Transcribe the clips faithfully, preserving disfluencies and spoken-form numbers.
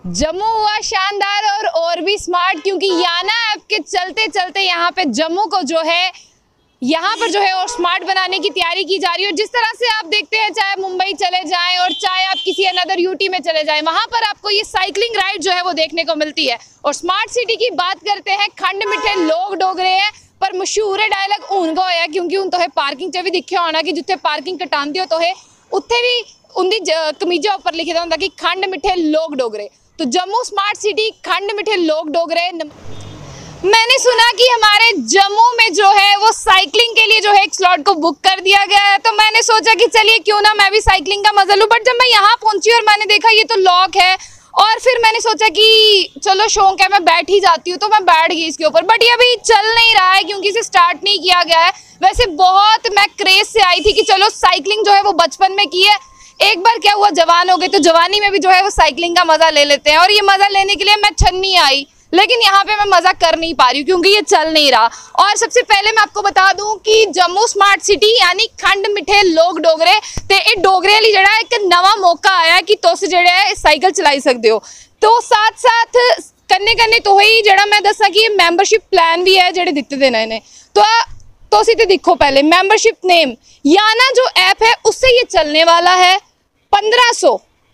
जम्मू हुआ शानदार और और भी स्मार्ट, क्योंकि याना ऐप के चलते चलते यहाँ पे जम्मू को जो है यहाँ पर जो है और स्मार्ट बनाने की तैयारी की जा रही है। और जिस तरह से आप देखते हैं, चाहे मुंबई चले जाएं और चाहे आप किसी अनदर यूटी में चले जाएं, वहाँ पर आपको ये साइकिलिंग राइड जो है वो देखने को मिलती है। और स्मार्ट सिटी की बात करते हैं, खंड मिठे लोग डोगरे हैं, पर मशहूर डायलॉग उनको होया क्योंकि उन तो है पार्किंग च भी दिखे होना कि जिथे पार्किंग कटांदी हो तो है उत्थे भी उनकी कमीजा ऊपर लिखे होता कि खंड मिठे लोग डोगरे। तो जम्मू स्मार्ट सिटी खंड मिठे लोग डोगरे। मैंने सुना कि हमारे जम्मू में जो है वो साइकिलिंग के लिए जो है एक स्लॉट को बुक कर दिया गया है, तो मैंने सोचा कि चलिए क्यों ना मैं भी साइकिलिंग का मजा लूं। बट जब मैं यहाँ पहुंची और मैंने देखा ये तो लॉक है, और फिर मैंने सोचा कि चलो शौक है मैं बैठ ही जाती हूँ, तो मैं बैठ गई इसके ऊपर। बट ये अभी चल नहीं रहा है क्योंकि इसे स्टार्ट नहीं किया गया है। वैसे बहुत मैं क्रेज से आई थी कि चलो साइकिलिंग जो है वो बचपन में की है, एक बार क्या हुआ जवान हो गए तो जवानी में भी जो है वो साइकिलिंग का मजा ले लेते हैं। और ये मजा लेने के लिए मैं छन्नी आई, लेकिन यहाँ पे मैं मजा कर नहीं पा रही हूँ क्योंकि ये चल नहीं रहा। और सबसे पहले मैं आपको बता दूं कि जम्मू स्मार्ट सिटी यानी खंड मिठे लोग डोगरे ते ये डोगरे ली जड़ा एक नवा मौका आया कि तुस जेड़ा है साइकिल चलाई सकते हो। तो साथ साथ कन्ने कन्ने तो ही जड़ा मैं दसा कि मैंबरशिप प्लान भी है जेड़े दिते देना इन्हें। तो तो सीधे देखो पहले मैंबरशिप नेम याना जो ऐप है उससे ये चलने वाला है पंद्रह सौ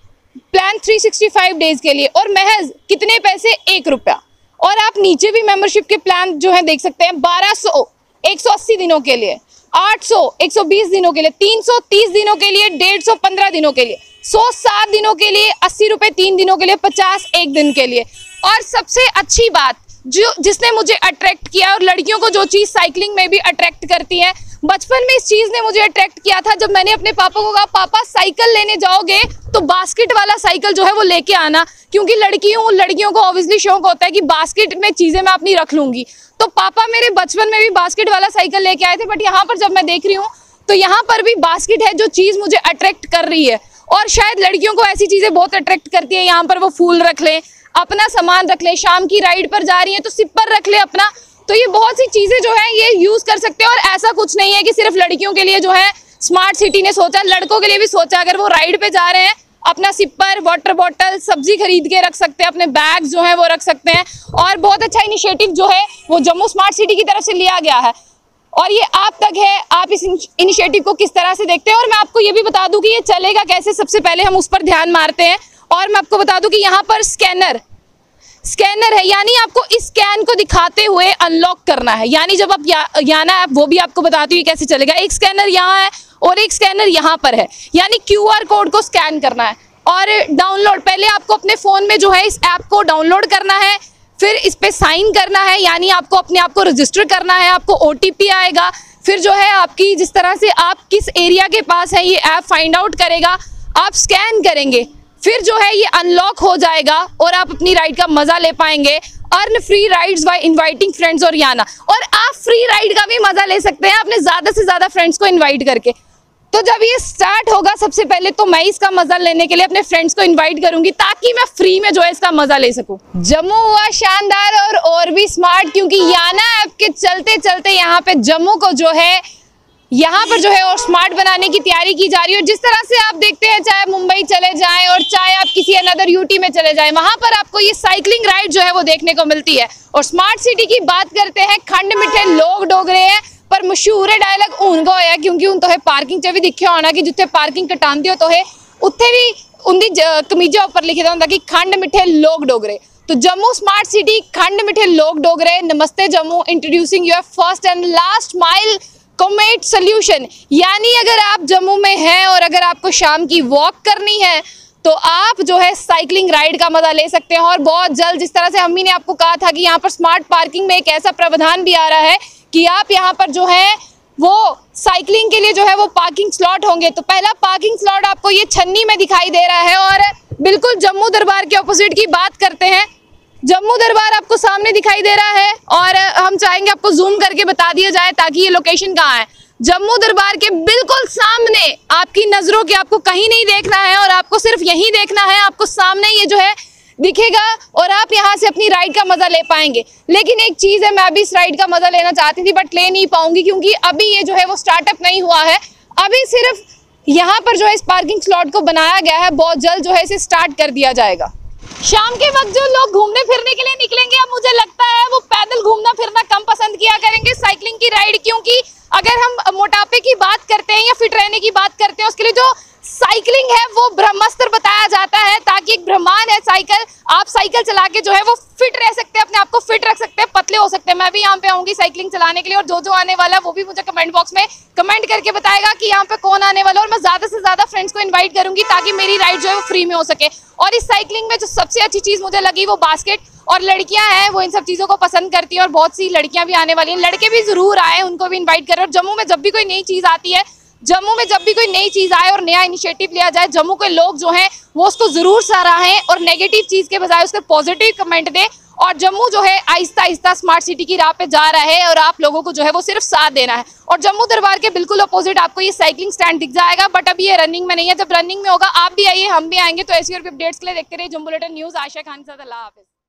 प्लान तीन सौ पैंसठ डेज के लिए, और महज कितने पैसे, एक रुपया। और आप नीचे भी मेंबरशिप के प्लान जो है देख सकते हैं, बारह सौ एक सौ अस्सी दिनों के लिए, आठ सौ एक सौ बीस दिनों के लिए, तीन सौ तीस दिनों के लिए, डेढ़ सौ पंद्रह दिनों के लिए, सौ सात दिनों के लिए, अस्सी रुपए तीन दिनों के लिए, पचास एक दिन के लिए। और सबसे अच्छी बात जो जिसने मुझे अट्रैक्ट किया, और लड़कियों को जो चीज़ साइकिलिंग में भी अट्रैक्ट करती है, बचपन में इस चीज़ ने मुझे अट्रैक्ट किया था जब मैंने अपने पापा को कहा पापा साइकिल लेने जाओगे तो बास्केट वाला साइकिल जो है वो लेके आना, क्योंकि लड़कियों लड़कियों को ऑब्वियसली शौक होता है कि बास्केट में चीज़ें मैं अपनी रख लूँगी। तो पापा मेरे बचपन में भी बास्केट वाला साइकिल लेके आए थे। बट यहाँ पर जब मैं देख रही हूँ तो यहाँ पर भी बास्केट है, जो चीज़ मुझे अट्रैक्ट कर रही है। और शायद लड़कियों को ऐसी चीज़ें बहुत अट्रैक्ट करती है, यहाँ पर वो फूल रख लें, अपना सामान रख लें, शाम की राइड पर जा रही है तो सिपर रख ले अपना। तो ये बहुत सी चीज़ें जो है ये यूज़ कर सकते हैं। और ऐसा कुछ नहीं है कि सिर्फ लड़कियों के लिए जो है स्मार्ट सिटी ने सोचा, लड़कों के लिए भी सोचा। अगर वो राइड पे जा रहे हैं अपना सिपर, वाटर बॉटल, सब्जी खरीद के रख सकते हैं, अपने बैग जो है वो रख सकते हैं। और बहुत अच्छा इनिशिएटिव जो है वो जम्मू स्मार्ट सिटी की तरफ से लिया गया है, और ये आप तक है, आप इस इनिशिएटिव को किस तरह से देखते हैं। और मैं आपको ये भी बता दूं कि ये चलेगा कैसे, सबसे पहले हम उस पर ध्यान मारते हैं। और मैं आपको बता दूं कि यहाँ पर स्कैनर स्कैनर है, यानी आपको इस स्कैन को दिखाते हुए अनलॉक करना है। यानी जब आप या, याना ऐप वो भी आपको बताती हुई कैसे चलेगा। एक स्कैनर यहाँ है और एक स्कैनर यहाँ पर है, यानी क्यू आर कोड को स्कैन करना है। और डाउनलोड, पहले आपको अपने फ़ोन में जो है इस ऐप को डाउनलोड करना है, फिर इस पर साइन करना है, यानी आपको अपने आप को रजिस्टर करना है। आपको ओ टी पी आएगा, फिर जो है आपकी जिस तरह से आप किस एरिया के पास है ये ऐप फाइंड आउट करेगा, आप स्कैन करेंगे, फिर जो है ये अनलॉक हो जाएगा और आप अपनी राइड का मजा ले पाएंगे। Earn free rides by inviting friends और याना, और आप फ्री राइड का भी मजा ले सकते हैं अपने ज्यादा से ज्यादा फ्रेंड्स को इनवाइट करके। तो जब ये स्टार्ट होगा सबसे पहले तो मैं इसका मजा लेने के लिए अपने फ्रेंड्स को इनवाइट करूंगी ताकि मैं फ्री में जो है इसका मजा ले सकूं। जम्मू हुआ शानदार और और भी स्मार्ट, क्योंकि याना ऐप के चलते चलते यहाँ पे जम्मू को जो है यहाँ पर जो है और स्मार्ट बनाने की तैयारी की जा रही है। और जिस तरह से आप देखते हैं, चाहे मुंबई चले जाएं और चाहे आप किसी अनदर यूटी में चले जाएं, वहाँ पर आपको ये साइकिलिंग राइड जो है वो देखने को मिलती है। और स्मार्ट सिटी की बात करते हैं, खंड मिठे लोग डोगरे हैं, पर मशहूर डायलॉग उनको होया क्योंकि उन तो है पार्किंग च भी दिखे होना कि जिथे पार्किंग कटांदी हो तो है उत्थे भी उनकी कमीजा ऊपर लिखे होता कि खंड मिठे लोग डोगरे। तो जम्मू स्मार्ट सिटी खंड मिठे लोग डोगरे। नमस्ते Jammu, introducing your first and last mile commute solution. यानी अगर आप जम्मू में हैं और अगर आपको शाम की वॉक करनी है तो आप जो है साइकिलिंग राइड का मजा ले सकते हैं। और बहुत जल्द, जिस तरह से अम्मी ने आपको कहा था कि यहाँ पर स्मार्ट पार्किंग में एक ऐसा प्रावधान भी आ रहा है कि आप यहाँ पर जो है वो साइकिलिंग के लिए जो है वो पार्किंग स्लॉट होंगे। तो पहला पार्किंग स्लॉट आपको ये छन्नी में दिखाई दे रहा है, और बिल्कुल जम्मू दरबार के ऑपोजिट की बात करते हैं। जम्मू दरबार आपको सामने दिखाई दे रहा है, और हम चाहेंगे आपको जूम करके बता दिया जाए ताकि ये लोकेशन कहाँ है। जम्मू दरबार के बिल्कुल सामने, आपकी नज़रों के आपको कहीं नहीं देखना है और आपको सिर्फ यहीं देखना है, आपको सामने ये जो है दिखेगा और आप यहाँ से अपनी राइड का मज़ा ले पाएंगे। लेकिन एक चीज़ है, मैं अभी इस राइड का मज़ा लेना चाहती थी बट ले नहीं पाऊंगी क्योंकि अभी ये जो है वो स्टार्टअप नहीं हुआ है। अभी सिर्फ यहाँ पर जो है इस पार्किंग स्लॉट को बनाया गया है, बहुत जल्द जो है इसे स्टार्ट कर दिया जाएगा। शाम के वक्त जो लोग घूमने फिरने के लिए निकलेंगे, अब मुझे लगता है वो पैदल घूमना फिरना कम पसंद किया करेंगे, साइकिलिंग की राइड, क्योंकि अगर हम मोटापे की बात करते हैं या फिट रहने की बात करते हैं, उसके लिए जो साइकिलिंग है वो ब्रह्मास्त्र बताया जाता है, ताकि एक ब्रह्मांड है साइकिल। आप साइकिल चला के जो है वो फिट रह सकते हैं, अपने आप को फिट रख सकते हैं, पतले हो सकते हैं। मैं भी यहाँ पे आऊंगी साइकिलिंग चलाने के लिए, और जो जो आने वाला है वो भी मुझे कमेंट बॉक्स में कमेंट करके बताएगा कि यहाँ पे कौन आने वाला है, और मैं ज्यादा से ज्यादा फ्रेंड्स को इन्वाइट करूंगी ताकि मेरी राइड जो है वो फ्री में हो सके। और इस साइकिलिंग में जो सबसे अच्छी चीज मुझे लगी वो बास्केट, और लड़कियां हैं वो इन सब चीजों को पसंद करती हैं, और बहुत सी लड़कियां भी आने वाली हैं, लड़के भी जरूर आए, उनको भी इन्वाइट करें। और जम्मू में जब भी कोई नई चीज आती है, जम्मू में जब भी कोई नई चीज आए और नया इनिशिएटिव लिया जाए, जम्मू के लोग जो हैं वो उसको जरूर सराहें और नेगेटिव चीज के बजाय उसके पॉजिटिव कमेंट दें। और जम्मू जो है आहिस्ता आहिस्ता स्मार्ट सिटी की राह पे जा रहा है, और आप लोगों को जो है वो सिर्फ साथ देना है। और जम्मू दरबार के बिल्कुल अपोजिट आपको ये साइकिलिंग स्टैंड दिख जाएगा, बट अभी ये रनिंग में नहीं है। जब रनिंग में होगा आप भी आइए, हम भी आएंगे। तो ऐसी और भी अपडेट्स के लिए देखते रहिए जम्मू बुलेटिन न्यूज। आशा खान के साथ, अल्लाह हाफिज।